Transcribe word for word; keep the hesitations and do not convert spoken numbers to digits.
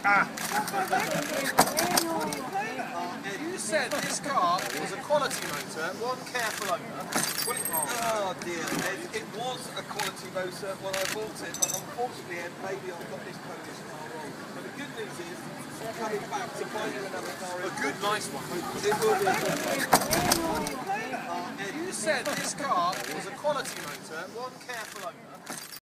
Ah. You said this car was a quality motor, one careful owner. Well, it, oh dear, it, it was a quality motor when I bought it, but unfortunately, Ed, maybe I've got this Polish car wrong. But the good news is, coming back to buy you another car. A good, nice one. It will be a good one. You said this car was a quality motor, one careful owner.